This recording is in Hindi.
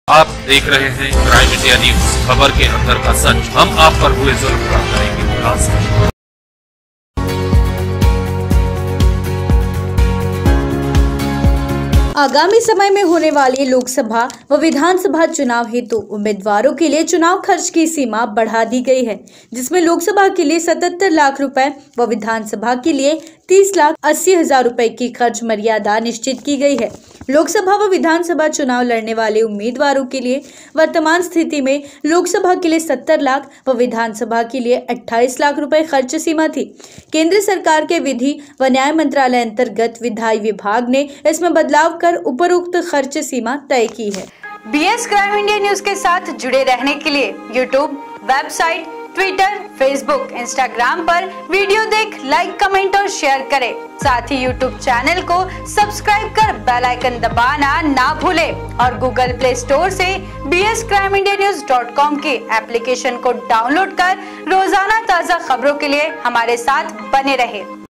आप देख रहे हैं क्राइम इंडिया न्यूज, खबर के अंदर का सच। हम आप पर हुए जुल्म का करेंगे खुलासा। आगामी समय में होने वाले लोकसभा व विधानसभा चुनाव हेतु उम्मीदवारों के लिए चुनाव खर्च की सीमा बढ़ा दी गई है, जिसमें लोकसभा के लिए 77 लाख रुपए व विधानसभा के लिए 30,80,000 रुपए की खर्च मर्यादा निश्चित की गई है। लोकसभा व विधानसभा चुनाव लड़ने वाले उम्मीदवारों के लिए वर्तमान स्थिति में लोकसभा के लिए 70 लाख व विधानसभा के लिए 28 लाख रुपए खर्च सीमा थी। केंद्र सरकार के विधि व न्याय मंत्रालय अंतर्गत विधायी विभाग ने इसमें बदलाव कर उपरोक्त खर्च सीमा तय की है। BS क्राइम इंडिया न्यूज के साथ जुड़े रहने के लिए YouTube, website, Twitter, Facebook, Instagram पर वीडियो देख लाइक, कमेंट और शेयर करें। साथ ही यूट्यूब चैनल को सब्सक्राइब कर बेल आइकन दबाना ना भूलें और गूगल प्ले स्टोर से bscrimindianews.com की एप्लीकेशन को डाउनलोड कर रोजाना ताज़ा खबरों के लिए हमारे साथ बने रहें।